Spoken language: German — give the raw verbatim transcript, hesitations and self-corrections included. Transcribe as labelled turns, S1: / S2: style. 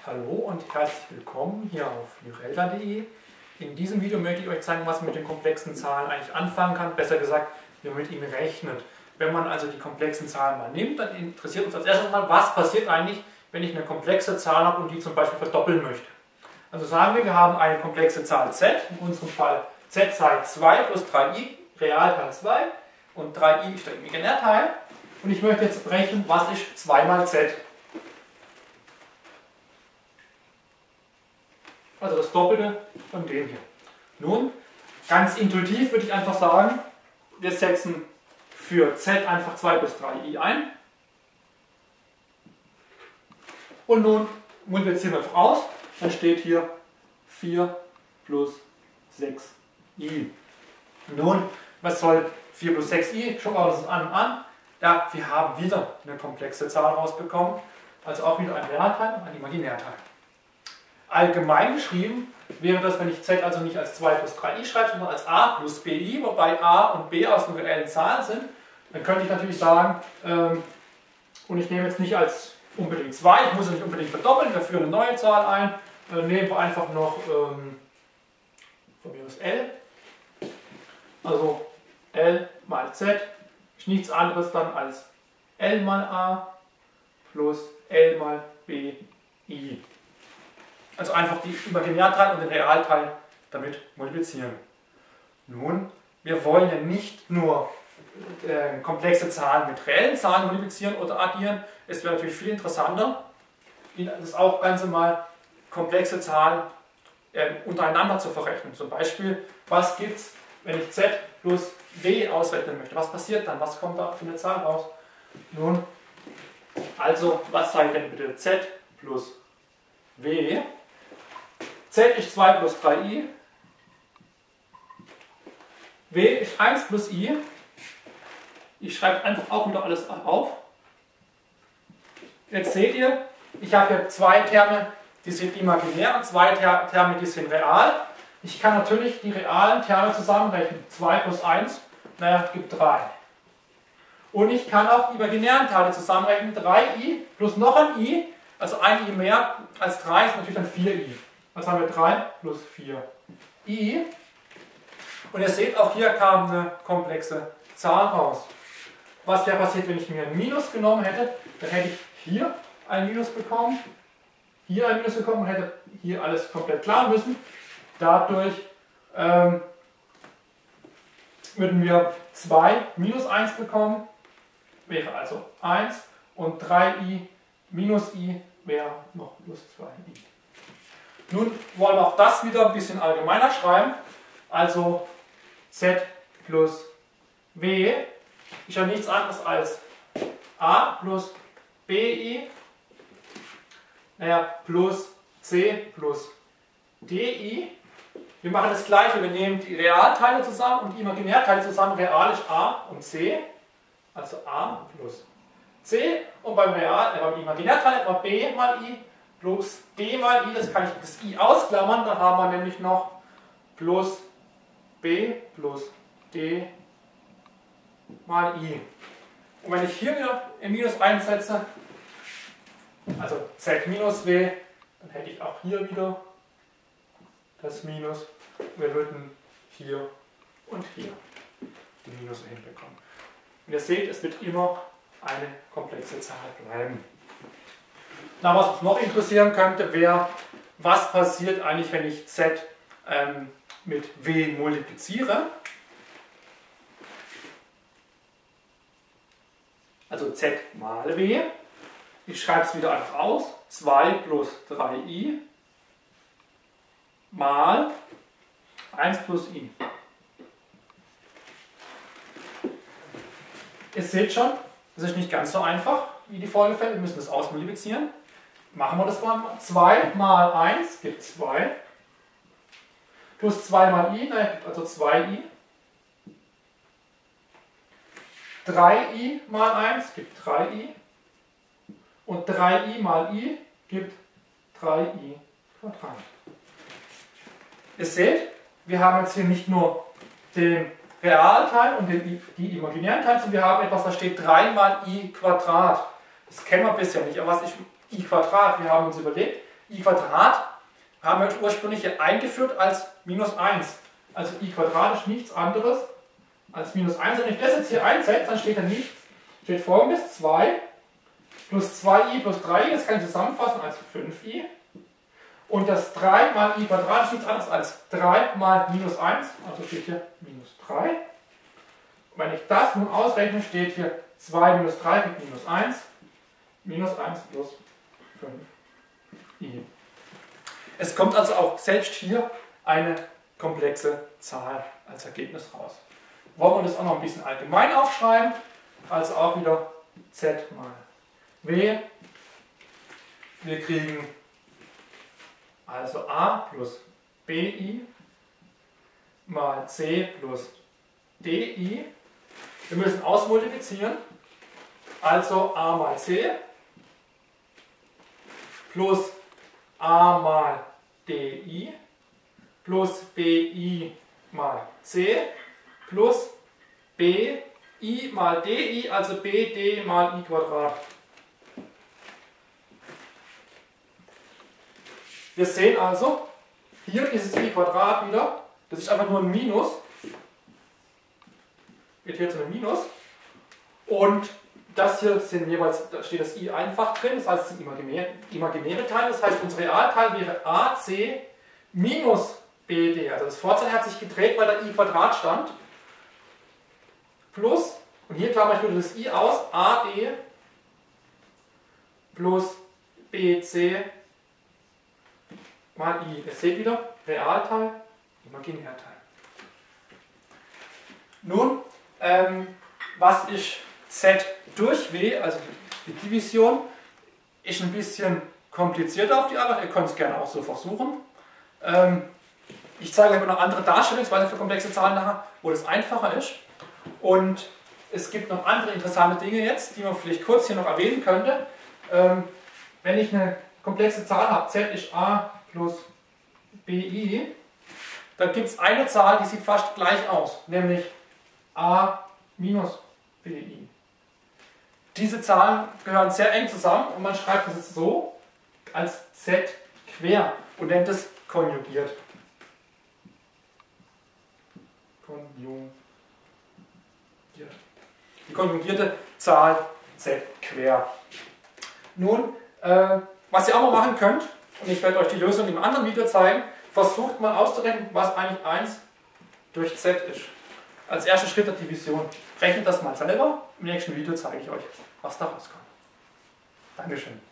S1: Hallo und herzlich willkommen hier auf Lyrelda punkt de. In diesem Video möchte ich euch zeigen, was man mit den komplexen Zahlen eigentlich anfangen kann, besser gesagt, wie man mit ihnen rechnet. Wenn man also die komplexen Zahlen mal nimmt, dann interessiert uns als erstes mal, was passiert eigentlich, wenn ich eine komplexe Zahl habe und die zum Beispiel verdoppeln möchte. Also sagen wir, wir haben eine komplexe Zahl z, in unserem Fall z sei zwei plus drei i, Realteil zwei und drei i statt Imaginärteil. Und ich möchte jetzt berechnen, was ist zwei mal z. Also das Doppelte von dem hier. Nun, ganz intuitiv würde ich einfach sagen, wir setzen für z einfach zwei plus drei i ein. Und nun multiplizieren wir einfach aus, dann steht hier vier plus sechs i. Nun, was soll vier plus sechs i? Schauen wir uns das an an. Ja, wir haben wieder eine komplexe Zahl rausbekommen, also auch wieder ein Realteil und ein Imaginärteil. Allgemein geschrieben wäre das, wenn ich z also nicht als zwei plus drei i schreibe, sondern als a plus bi, wobei a und b aus den reellen Zahlen sind, dann könnte ich natürlich sagen, ähm, und ich nehme jetzt nicht als unbedingt zwei, ich muss es nicht unbedingt verdoppeln, wir führen eine neue Zahl ein, äh, nehmen wir einfach noch ähm, von mir aus L, also L mal z ist nichts anderes dann als L mal a plus L mal bi. Also einfach die Imaginärteil und den Realteil damit multiplizieren. Nun, wir wollen ja nicht nur äh, komplexe Zahlen mit reellen Zahlen multiplizieren oder addieren. Es wäre natürlich viel interessanter, das auch Ganze mal komplexe Zahlen äh, untereinander zu verrechnen. Zum Beispiel, was gibt es, wenn ich z plus w ausrechnen möchte? Was passiert dann? Was kommt da für eine Zahl raus? Nun, also, was sei denn bitte z plus w? Z ist zwei plus drei i, w ist eins plus i. Ich schreibe einfach auch wieder alles auf. Jetzt seht ihr, ich habe hier zwei Terme, die sind imaginär und zwei Terme, die sind real. Ich kann natürlich die realen Terme zusammenrechnen. zwei plus eins, naja, gibt drei. Und ich kann auch die imaginären Teile zusammenrechnen. drei i plus noch ein i, also ein i mehr als drei ist natürlich dann vier i. Was haben wir? drei plus vier i. Und ihr seht, auch hier kam eine komplexe Zahl raus. Was wäre passiert, wenn ich mir ein Minus genommen hätte? Dann hätte ich hier ein Minus bekommen, hier ein Minus bekommen und hätte hier alles komplett klar müssen. Dadurch ähm, würden wir zwei minus eins bekommen, wäre also eins, und drei i minus i wäre noch plus zwei i. Nun wollen wir auch das wieder ein bisschen allgemeiner schreiben. Also z plus w ist ja nichts anderes als a plus bi, naja, plus c plus di. Wir machen das gleiche, wir nehmen die Realteile zusammen und die Imaginärteile zusammen. Real ist a und c, also a plus c, und beim, Real, äh, beim Imaginärteil immer b mal i plus d mal i, das kann ich das i ausklammern, dann haben wir nämlich noch plus b plus d mal i. Und wenn ich hier wieder ein Minus einsetze, also z minus w, dann hätte ich auch hier wieder das Minus. Wir würden hier und hier die Minus hinbekommen. Und ihr seht, es wird immer eine komplexe Zahl bleiben. Na, was uns noch interessieren könnte, wäre, was passiert eigentlich, wenn ich z ähm, mit w multipliziere. Also z mal w. Ich schreibe es wieder einfach aus. zwei plus drei i mal eins plus i. Ihr seht schon, das ist nicht ganz so einfach wie die Folgefälle. Wir müssen das ausmultiplizieren. Machen wir das mal. zwei mal eins gibt zwei. Plus zwei mal i, also zwei i. drei i mal eins gibt drei i. Und drei i mal i gibt drei i Quadrat. Ihr seht, wir haben jetzt hier nicht nur den Realteil und den, die imaginären Teile, sondern wir haben etwas, da steht drei mal i Quadrat. Das kennen wir bisher nicht, aber was ist i Quadrat? Wir haben uns überlegt, i Quadrat haben wir ursprünglich hier eingeführt als minus eins. Also i Quadrat ist nichts anderes als minus eins. Wenn ich das jetzt hier einsetze, dann steht da nichts. Steht folgendes: zwei plus zwei i plus drei i, das kann ich zusammenfassen als fünf i. Und das drei mal i Quadrat ist nichts anderes als drei mal minus eins, also steht hier minus drei. Und wenn ich das nun ausrechne, steht hier zwei minus drei gibt minus eins, minus eins plus fünf i. Es kommt also auch selbst hier eine komplexe Zahl als Ergebnis raus. Wollen wir das auch noch ein bisschen allgemein aufschreiben, also auch wieder z mal w. Wir kriegen also a plus bi mal c plus di. Wir müssen ausmultiplizieren, also a mal c plus a mal di plus bi mal c plus bi mal di, also bd mal i Quadrat. Wir sehen also, hier dieses i Quadrat wieder, das ist einfach nur ein Minus, wird hier zu einem Minus, und das hier sind jeweils, da steht das i einfach drin, das heißt, es sind imaginäre Teile, das heißt, unser Realteil wäre ac minus bd, also das Vorzeichen hat sich gedreht, weil da i Quadrat stand, plus, und hier klammer ich wieder das i aus, ad plus bc mal i. Ihr seht wieder, Realteil, Imaginärteil. Nun, ähm, was ist z durch w, also die Division, ist ein bisschen komplizierter auf die Arbeit, ihr könnt es gerne auch so versuchen. Ähm, ich zeige euch noch andere Darstellungsweisen für komplexe Zahlen nachher, wo das einfacher ist. Und es gibt noch andere interessante Dinge jetzt, die man vielleicht kurz hier noch erwähnen könnte. Ähm, wenn ich eine komplexe Zahl habe, z ist a plus bi, dann gibt es eine Zahl, die sieht fast gleich aus, nämlich a minus bi. Diese Zahlen gehören sehr eng zusammen und man schreibt das jetzt so als z quer und nennt es konjugiert. Konjugiert. Die konjugierte Zahl z quer. Nun, äh, was ihr auch mal machen könnt, und ich werde euch die Lösung im anderen Video zeigen, versucht mal auszurechnen, was eigentlich eins durch z ist. Als erster Schritt der Division. Rechnet das mal selber. Im nächsten Video zeige ich euch, was da rauskommt. Dankeschön.